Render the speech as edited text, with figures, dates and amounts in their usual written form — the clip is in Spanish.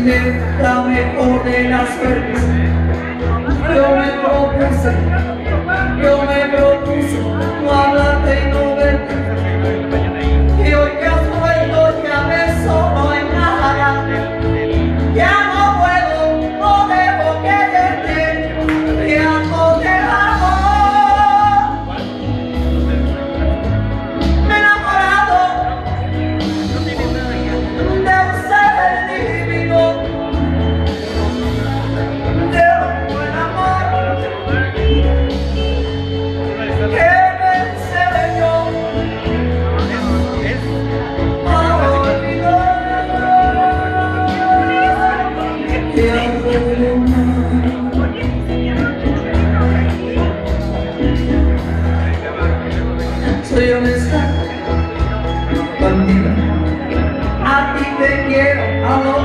brindé la mejor de las suertes. Yo me propuse no hablarte y no verte. Y hoy que has vuelto ya me solo en nada. Ya no puedo, no debo quererte, ya no te amo. Me he enamorado de un ser divino, de un buen amor que me enseñó a olvidar y a perdonar. Soy honesta, bandida, a ti te quiero, amor.